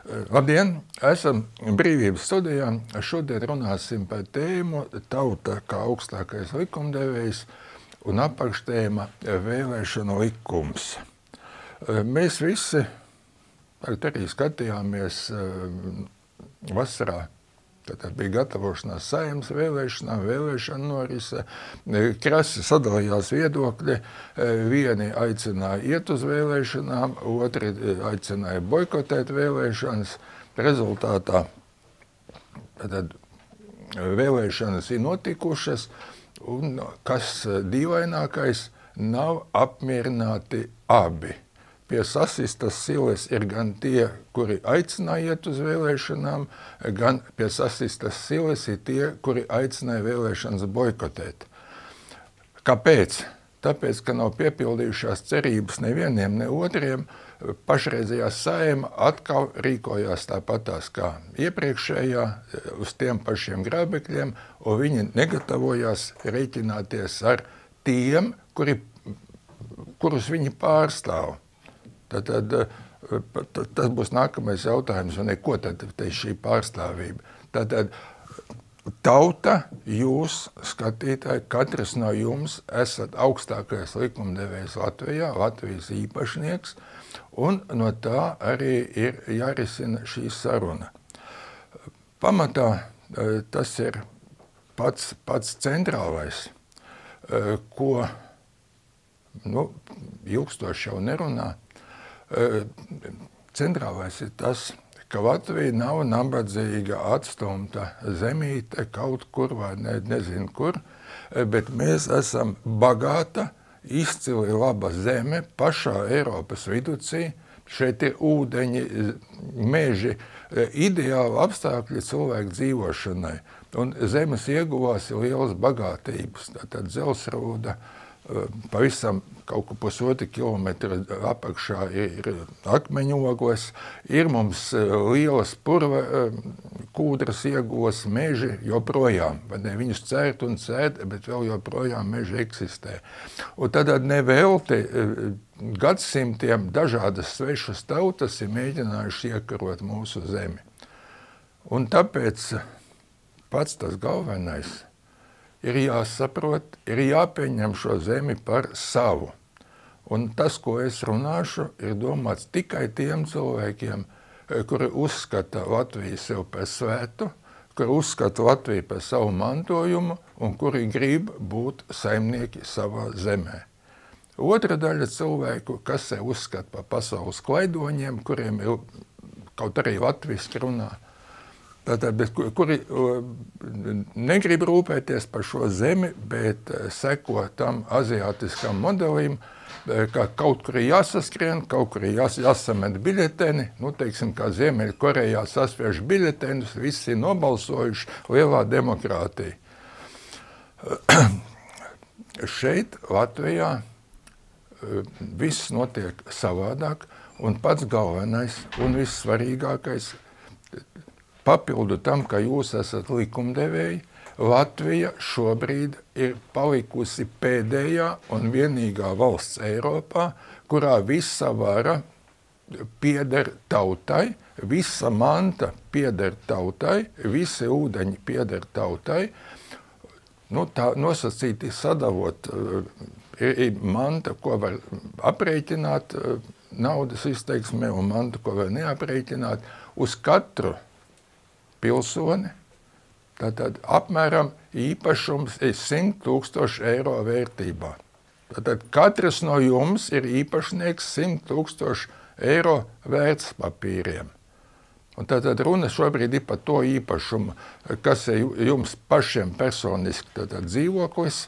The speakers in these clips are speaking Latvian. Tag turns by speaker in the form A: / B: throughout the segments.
A: Labdien! Esam Brīvības studijā. Šodien runāsim par tēmu tauta kā augstākais likumdevējs un apakštēma vēlēšanu likums. Mēs visi arī skatījāmies vasarā. Tad bija gatavošanās Saeimas vēlēšanām, vēlēšana norise. Krasi sadalījās viedokļi. Vieni aicināja iet uz vēlēšanām, otri aicināja boikotēt vēlēšanas. Rezultātā tad vēlēšanas ir notikušas, un kas dīvainākais, nav apmierināti abi. Pie sasistas silas ir gan tie, kuri aicināja iet uz vēlēšanām, gan pie sasistas silas ir tie, kuri aicināja vēlēšanas boikotēt. Kāpēc? Tāpēc, ka nav piepildījušās cerības nevieniem, ne otriem. Pašreizējā Saeima atkal rīkojās tāpatās kā iepriekšējā, uz tiem pašiem grābekļiem, un viņi negatavojās rēķināties ar tiem, kurus viņi pārstāv. Tad tas būs nākamais jautājums, vai ne, ko tad šī pārstāvība? Tad tauta, jūs, skatītāji, katrs no jums esat augstākais likumdevējs Latvijā, Latvijas īpašnieks, un no tā arī ir jārisina šī saruna. Pamatā tas ir pats centrālais, ko ilgstoši jau nerunā. Centrālais ir tas, ka Latvija nav nabadzīga, atstumta zemīte kaut kur vai nezinu kur, bet mēs esam bagāta, izcili laba zeme pašā Eiropas viducī. Šeit ir ūdeņi, meži, ideāli apstākļi cilvēku dzīvošanai. Un zemes ieguvās ir lielas bagātības. Tātad Zelsrūda pavisam kaut ko 1,5 kilometra apakšā ir akmeņogos, ir mums lielas purva kūdras ieguvas, meži joprojām. Viņus cērt un cērt, bet vēl joprojām meži eksistē. Un tad nevelti gadsimtiem dažādas svešas tautas ir mēģinājuši iekarot mūsu zemi. Un tāpēc pats tas galvenais ir jāsaprot, ir jāpieņem šo zemi par savu. Un tas, ko es runāšu, ir domāts tikai tiem cilvēkiem, kuri uzskata Latviju sev par svētu, kuri uzskata Latviju par savu mantojumu un kuri grib būt saimnieki savā zemē. Otra daļa cilvēku, kas sev uzskata par pasaules klaidoņiem, kuriem ir kaut arī latviski runā, kuri negrib rūpēties par šo zemi, bet seko tam aziātiskam modelim, ka kaut kur ir jāsaskrien, kaut kur ir jāsamet biļeteni, teiksim, kā Ziemeļkorejā sasviež biļetenus, visi ir nobalsojuši, lielā demokrātija. Šeit, Latvijā, viss notiek savādāk, un pats galvenais un vissvarīgākais, papildu tam, ka jūs esat likumdevēji, Latvija šobrīd ir palikusi pēdējā un vienīgā valsts Eiropā, kurā visa vara pieder tautai, visa manta pieder tautai, visi ūdeņi pieder tautai. Tā nosacīti sadalot, ir manta, ko var aprēķināt naudas izteiksmē, un manta, ko var neaprēķināt, uz katru pilsoni. Tātad apmēram īpašums ir 100 000 eiro vērtībā. Tātad katrs no jums ir īpašnieks 100 000 eiro vērtspapīriem. Un tātad runa šobrīd ir par to īpašumu, kas ir jums pašiem personiski, tātad dzīvoklis,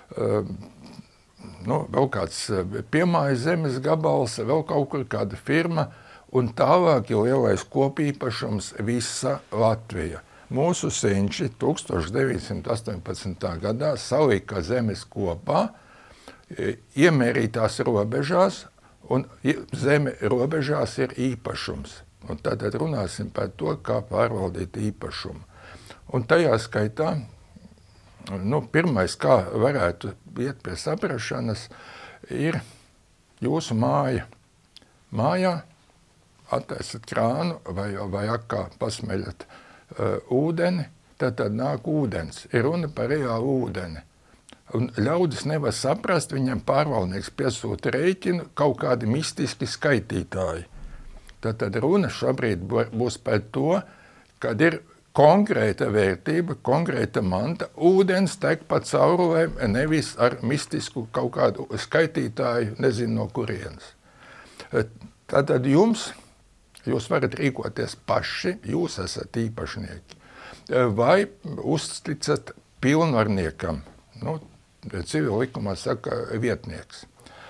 A: vēl kāds piemājas zemes gabals, vēl kaut kur kāda firma, un tālāk ir lielais kopīpašums visa Latvija. Mūsu senči 1918. gadā salika zemes kopā, iemērītās robežās, un zeme robežās ir īpašums. Un tātad runāsim par to, kā pārvaldīt īpašumu. Un tajā skaitā, pirmais, kā varētu iet pie saprašanas, ir jūsu māja. Mājā attaisat krānu vai akā pasmeļat ūdeni, tad nāk ūdens. Ir runa par reālu ūdeni. Un ļaudis nevar saprast, viņam pārvaldnieks piesūta rēķinu kaut kādi mistiski skaitītāji. Tad runa šobrīd būs par to, kad ir konkrēta vērtība, konkrēta manta, ūdens tek pa caurulēm, nevis ar mistisku kaut kādu skaitītāju, nezinu no kurienes. Tātad jūs varat rīkoties paši, jūs esat īpašnieki, vai uzticat pilnvarniekam, civil likumā saka vietnieks.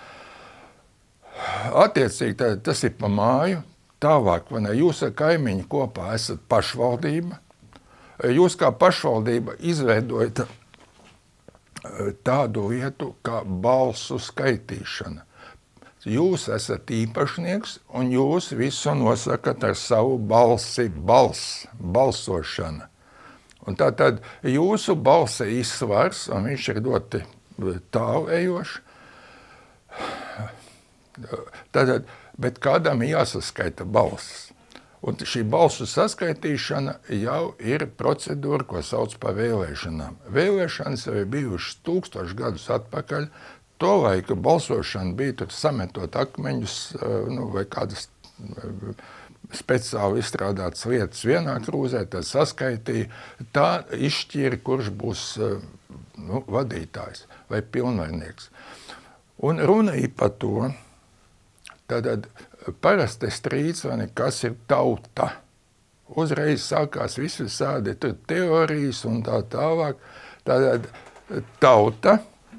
A: Attiecīgi tas ir pa māju, tālāk, jūs ar kaimiņu kopā esat pašvaldība, jūs kā pašvaldība izveidojat tādu lietu kā balsu skaitīšana. Jūs esat īpašnieks un jūs visu nosakat ar savu balsi, balsošana. Un tātad jūsu balse izsvars, un viņš ir ļoti tālu ejošs. Tātad, bet kādam jāsaskaita balsis. Un šī balsu saskaitīšana jau ir procedūra, ko sauc par vēlēšanām. Vēlēšanas jau ir bijušas 1000 gadus atpakaļ. To laiku balsošana bija tur sametot akmeņus vai kādas speciāli izstrādātas lietas vienā krūzē, tad saskaitīja. Tā izšķīra, kurš būs vadītājs vai pilnvarnieks. Un runa ir par to, tad parasti strīds, kas ir tauta. Uzreiz sākās visādi teorijas un tā tālāk. Tātad tauta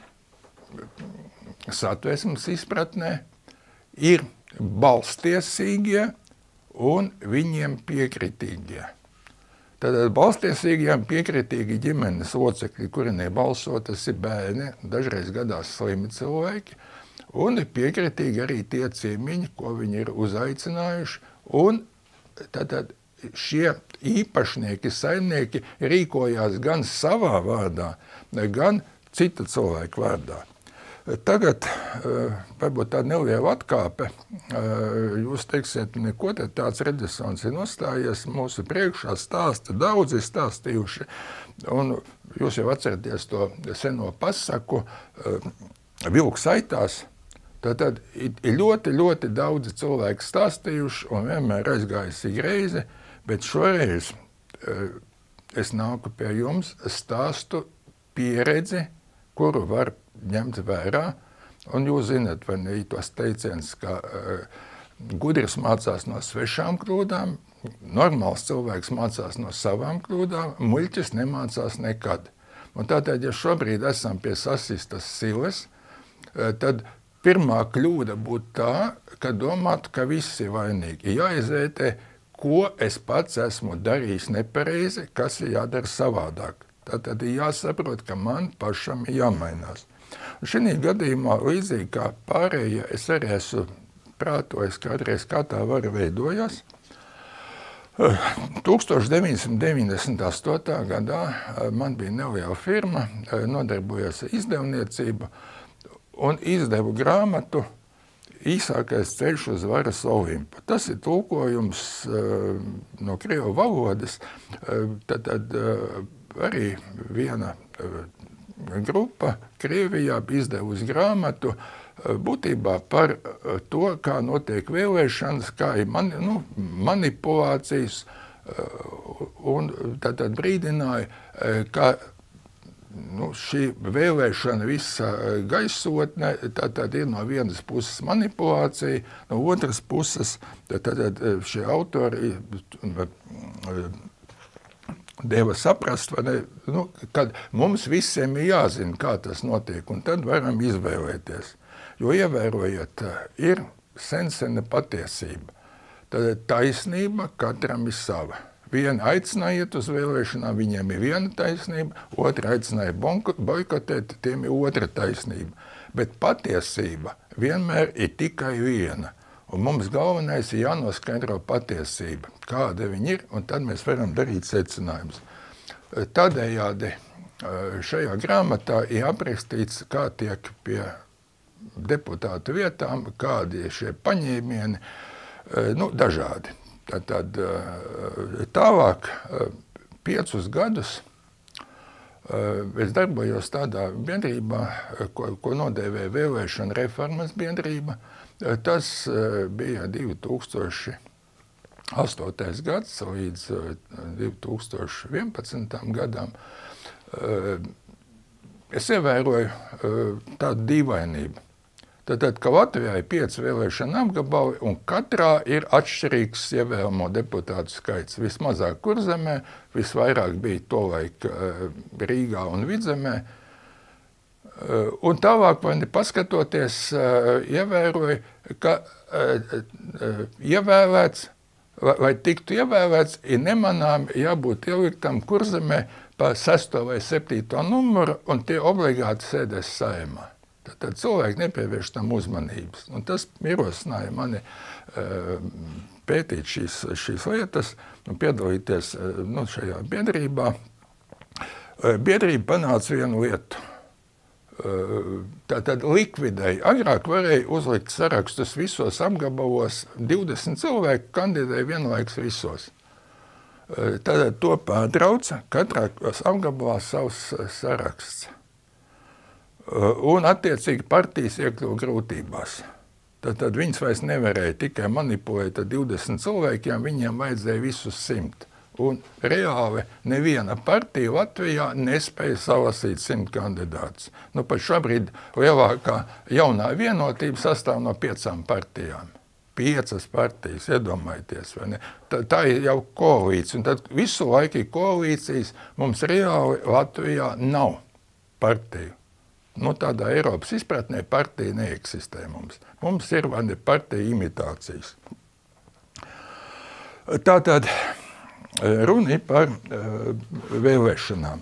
A: satversmes izpratnē ir balstiesīgie un viņiem piekritīgie. Tātad balstiesīgiem piekritīgi ģimenes locekļi, kuri nebalso, tas ir bērni, dažreiz gadās slimi cilvēki, un piekritīgi arī tie ciemiņi, ko viņi ir uzaicinājuši, un tātad šie īpašnieki, saimnieki rīkojās gan savā vārdā, gan cita cilvēka vārdā. Tagad, varbūt tāda neliela atkāpe, jūs teiksiet, neko te tāds renesans ir nostājies mūsu priekšā, daudzi stāstījuši, un jūs jau atceraties to seno pasaku, vilks aitās, tad ir ļoti daudzi cilvēki stāstījuši, un vienmēr aizgājusi reizi, bet šoreiz es nāku pie jums, stāstu pieredzi, kuru var ņemt vērā, un jūs zināt, vai ne tos teiciens, ka gudrs mācās no svešām kļūdām, normāls cilvēks mācās no savām kļūdām, muļķis nemācās nekad. Un tātad, ja šobrīd esam pie sasistas siles, tad pirmā kļūda būtu tā, ka domātu, ka viss ir vainīgi. Jāizvērtē, ko es pats esmu darījis nepareizi, kas ir jādara savādāk. Tātad ir jāsaprot, ka man pašam ir jāmainās. Un šī gadījumā, līdzīgi kā pārējie, es arī esmu prātojis kādreiz, kā tā vara veidojās. 1998. gadā man bija neliela firma, nodarbojos ar izdevniecību un izdevu grāmatu Īsākais ceļš uz varas Olimpu. Tas ir tulkojums no krievu valodas, tad arī viena grupa Krievijā izdevusi grāmatu būtībā par to, kā notiek vēlēšanas, kā ir manipulācijas, un tad brīdināja, ka šī vēlēšana visa gaisotne, tad ir no vienas puses manipulācija, no otras puses tad šie autori deva saprast, kad mums visiem ir jāzina, kā tas notiek, un tad varam izvēlēties. Jo ievērojiet, ir sena patiesība. Tad taisnība katram ir sava. Viena aicināja iet uz vēlēšanām, viņiem ir viena taisnība, otra aicināja boikotēt, tiem ir otra taisnība. Bet patiesība vienmēr ir tikai viena. Un mums galvenais ir jānoskaidro patiesība, kāda viņa ir, un tad mēs varam darīt secinājumus. Tādējādi šajā grāmatā ir aprakstīts, kā tiek pie deputātu vietām, kādi ir šie paņēmieni. dažādi. Tad tālāk 5 gadus es darbojos tādā biedrībā, ko nodēvēja Vēlēšana reformas biedrība. Tas bija 2008. Gads līdz 2011. gadam. Es ievēroju tādu dīvainību. Tātad, ka Latvijā ir 5 vēlēšana apgabali, un katrā ir atšķirīgs ievēlamo deputātu skaits. Vismazāk Kurzemē, visvairāk bija tolaik Rīgā un Vidzemē. Un tālāk, paskatoties, ievēroju, ka ievēlēts, lai tiktu ievēlēts, ir nemanām jābūt ieliktam Kurzemē pa 6. vai 7. numuru, un tie obligāti sēdēs Saeimā. Tad cilvēki nepievērš tam uzmanības. Un tas ierosināja mani pētīt šīs lietas un piedalīties šajā biedrībā. Biedrība panāca vienu lietu. Tātad likvidēja. Agrāk varēja uzlikt sarakstus visos apgabalos. 20 cilvēki kandidēja vienlaikus visos. Tātad to pārtrauca. Katrā apgabalā savs saraksts. Un attiecīgi partijas iekļuva grūtībās. Tad viņas vairs nevarēja tikai manipulēt ar 20 cilvēkiem, viņiem vajadzēja visus 100. Un reāli neviena partija Latvijā nespēja salasīt 100 kandidātus. Pat šobrīd lielākā jaunā vienotība sastāv no 5 partijām. 5 partijas, iedomājieties, vai ne? Tā ir jau koalīcija, un tad visu laiku ir koalīcijas, mums reāli Latvijā nav partiju. Tādā Eiropas izpratnē partija neeksistē mums. Mums ir partija imitācijas. Tātad runa ir par vēlēšanām.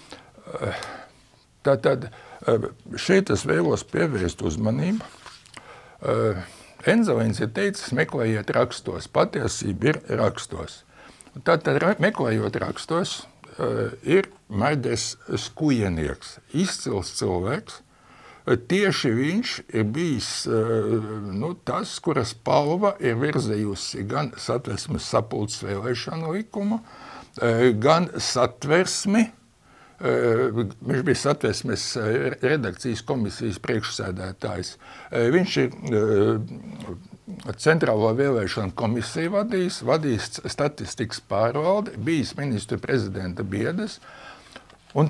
A: Tātad šeit es vēlos pievērst uzmanību. Enzelīns ir teicis, meklējiet rakstos. Patiesība ir rakstos. Tātad meklējot rakstos, ir Maļders Skujenieks, izcils cilvēks. Tieši viņš ir bijis tas, kuras palva ir virzējusi gan Satversmes sapulces vēlēšanu likumu, gan satversmi. Viņš bija Satversmes redakcijas komisijas priekšsēdētājs. Viņš ir Centrālo vēlēšanu komisiju vadījis statistikas pārvaldi, bijis ministru prezidenta biedrs, un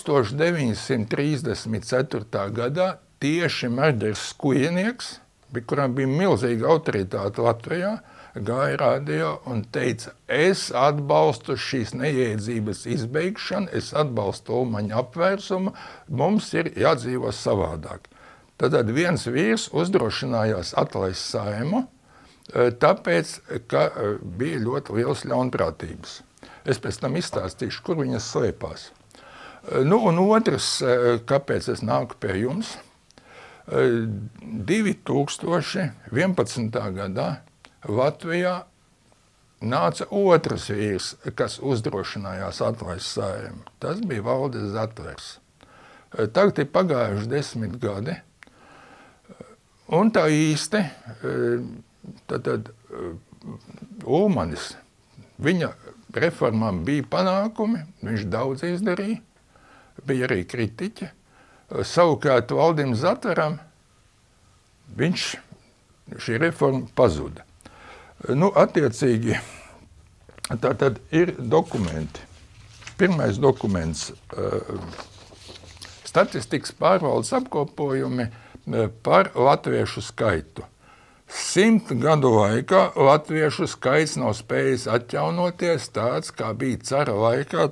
A: 1934. gadā tieši Maļders Skujenieks, kuram bija milzīga autoritāte Latvijā, gāja radio un teica, es atbalstu šīs neiedzības izbeigšanu, es atbalstu Ulmaņa apvērsumu, mums ir jādzīvo savādāk. Tad viens vīrs uzdrošinājās atlaist Saimu, tāpēc, ka bija ļoti liels ļaunprātības. Es pēc tam izstāstīšu, kur viņas slēpās. Un otrs, kāpēc es nāku pie jums, 2011. gadā Latvijā nāca otrs vīrs, kas uzdrošinājās atlaist Saimu. Tas bija Valdis Zatvers. Tagad ir pagājuši 10 gadi. Un tā īsti, tad Ulmanis, viņa reformām bija panākumi, viņš daudz izdarīja, bija arī kritiķi. Savukārt Valdim Zatveram šī reforma pazuda. Attiecīgi, tātad ir dokumenti. Pirmais dokuments – statistikas pārvaldes apkopojumi par latviešu skaitu. 100 gadu laikā latviešu skaits nav spējis atjaunoties tāds, kā bija cara laikā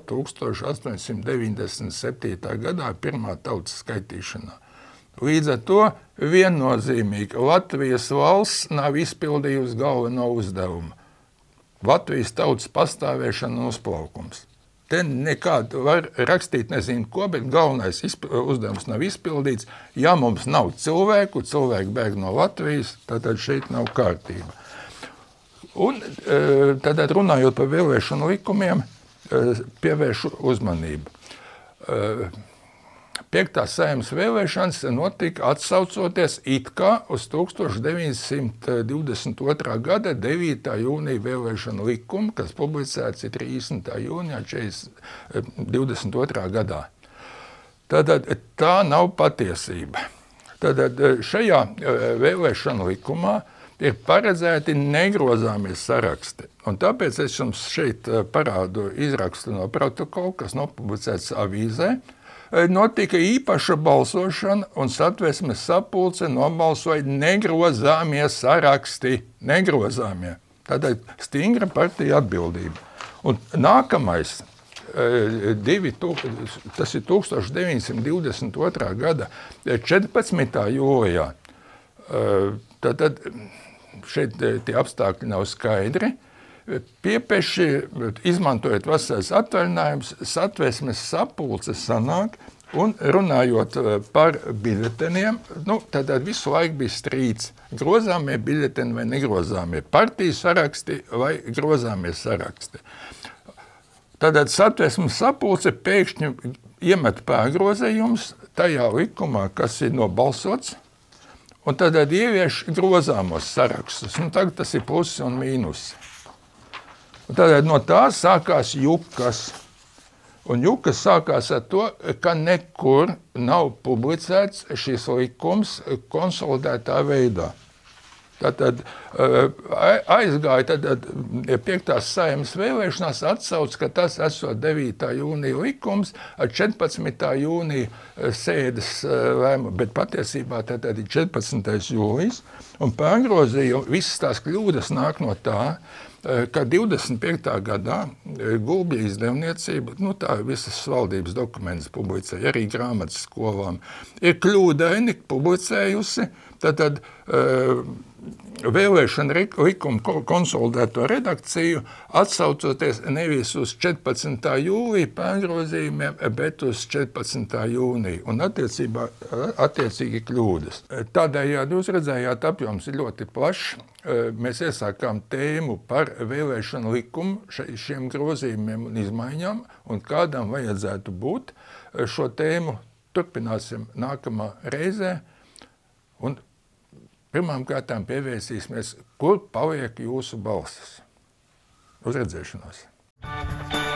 A: 1897. gadā pirmā tautas skaitīšanā. Līdz ar to viennozīmīgi Latvijas valsts nav izpildījusi galveno uzdevumu. Latvijas tautas pastāvēšana un uzplaukums. Te nekādu var rakstīt nezinu ko, bet galvenais uzdevums nav izpildīts. Ja mums nav cilvēki bēg no Latvijas, tad šeit nav kārtība. Un tad runājot par vēlēšanu likumiem, pievēršu uzmanību. Piektās Saeimas vēlēšanas notika atsaucoties it kā uz 1922. gada 9. jūnija vēlēšanu likumu, kas publicēts 30. jūnijā 22. gadā. Tātad tā nav patiesība. Tātad šajā vēlēšanu likumā ir paredzēti negrozāmie saraksti. Un tāpēc es jums šeit parādu izrakstu no protokola, kas nopublicēts avīzē. Notika īpaša balsošana un Satversmes sapulce nobalsoja negrozāmie saraksti. Negrozāmie. Tātad stingra partija atbildība. Un nākamais, tas ir 1922. gada 14. jūlijā. Tātad šeit tie apstākļi nav skaidri. Piepeši, izmantojot vasaras atvaļinājumus, Satversmes sapulce sanāk un runājot par biļeteniem, tātad visu laiku bija strīds. Grozāmie biļeteni vai negrozāmie, partiju saraksti vai grozāmie saraksti. Tātad Satversmes sapulce pēkšņi iemet pārgrozējumus tajā likumā, kas ir nobalsots, un tad ievieš grozāmos sarakstus. Tagad tas ir plusi un mīnusi. Un tad no tā sākās jukas. Un jukas sākās ar to, ka nekur nav publicēts šis likums konsolidētā veidā. Tātad aizgāja 5. Saeimas vēlēšanās atsauc, ka tas esot 9. jūnija likums ar 14. jūnija sēdes lēmumu, bet patiesībā tad ir 14. jūlijas, un pārgrozīja visas tās kļūdas nāk no tā, ka 25. gadā Gulbja izdevniecība, tā visas valdības dokumentus publicēja, arī grāmatas skolām, ir kļūdaini publicējusi, tad vēlēšana likuma konsolidēto redakciju, atsaucoties nevis uz 14. jūlija pārgrozījumiem, bet uz 14. jūniju, un attiecīgi kļūdas. Tādējādi jūs redzējāt, apjoms ir ļoti plašs. Mēs iesākām tēmu par vēlēšanu likumu, šiem grozījumiem un izmaiņām, un kādam vajadzētu būt. Šo tēmu turpināsim nākamā reizē, un pirmām kārtām pievērsīsimies, kur paliek jūsu balsis. Uz redzēšanos!